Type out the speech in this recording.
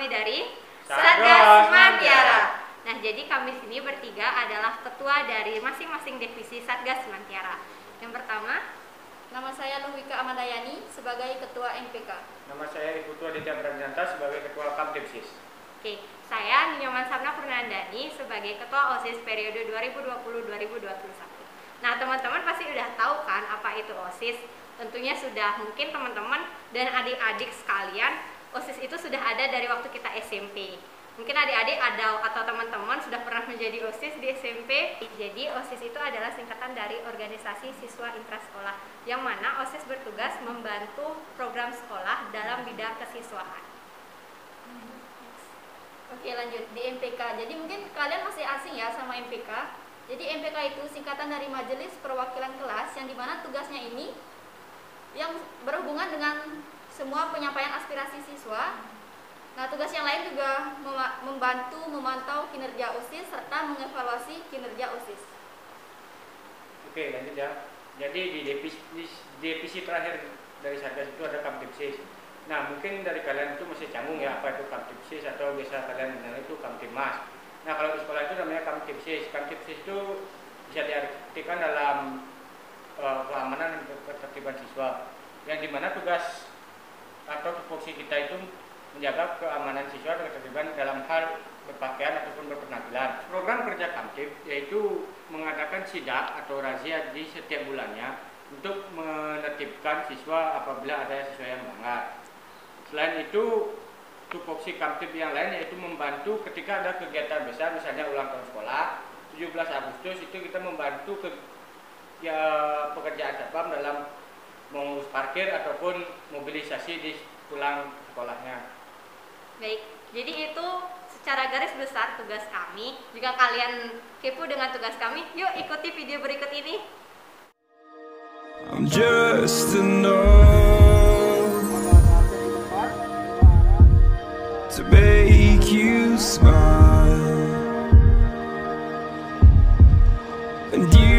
kami dari Satgas Semantiara. Nah, jadi kami sini bertiga adalah ketua dari masing-masing divisi Satgas Semantiara. Yang pertama, nama saya Luhwika Amadayani sebagai ketua MPK. Nama saya Ibu Tua Ditya Pranjanta sebagai ketua Kamtipsis. Oke, saya Nyoman Sabna Purnandani sebagai ketua OSIS periode 2020-2021. Nah, teman-teman pasti udah tahu kan apa itu OSIS? Tentunya sudah, mungkin teman-teman dan adik-adik sekalian, OSIS itu sudah ada dari waktu kita SMP. Mungkin adik-adik ada atau teman-teman sudah pernah menjadi OSIS di SMP. Jadi OSIS itu adalah singkatan dari Organisasi Siswa Intrasekolah, yang mana OSIS bertugas membantu program sekolah dalam bidang kesiswaan. Oke, lanjut di MPK. Jadi mungkin kalian masih asing ya sama MPK. Jadi MPK itu singkatan dari Majelis Perwakilan Kelas, yang dimana tugasnya ini yang berhubungan dengan semua penyampaian aspirasi siswa. Nah, tugas yang lain juga membantu memantau kinerja OSIS serta mengevaluasi kinerja OSIS. Oke, lanjut ya. Jadi di divisi terakhir dari Satgas itu ada Kamtipsis. Nah, mungkin dari kalian itu masih canggung ya apa itu Kamtipsis, atau biasa kalian mengenal itu Kamtimas. Nah, kalau di sekolah itu namanya Kamtipsis. Kamtipsis itu bisa diartikan dalam keamanan dan ketertiban siswa, yang dimana tugas atau tupoksi kita itu menjaga keamanan siswa dan ketertiban dalam hal berpakaian ataupun berpenampilan. Program kerja Kamtip yaitu mengadakan sidak atau razia di setiap bulannya untuk menertibkan siswa apabila ada siswa yang melanggar. Selain itu, tupoksi Kamtip yang lain yaitu membantu ketika ada kegiatan besar, misalnya ulang tahun sekolah 17 Agustus, itu kita membantu pekerjaan satpam dalam mengurus parkir ataupun mobilisasi di pulang sekolahnya. Baik, jadi itu secara garis besar tugas kami. Jika kalian kepo dengan tugas kami, yuk ikuti video berikut ini. I'm just a number to make you smile, and you